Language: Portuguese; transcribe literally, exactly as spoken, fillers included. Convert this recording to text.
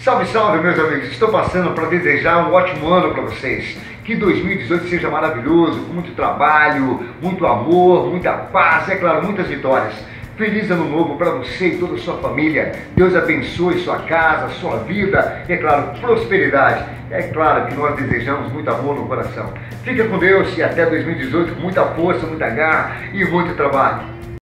Salve, salve, meus amigos! Estou passando para desejar um ótimo ano para vocês. Que dois mil e dezoito seja maravilhoso, com muito trabalho, muito amor, muita paz e, é claro, muitas vitórias. Feliz ano novo para você e toda a sua família. Deus abençoe sua casa, sua vida e, é claro, prosperidade. É claro que nós desejamos muito amor no coração. Fica com Deus e até dois mil e dezoito com muita força, muita garra e muito trabalho.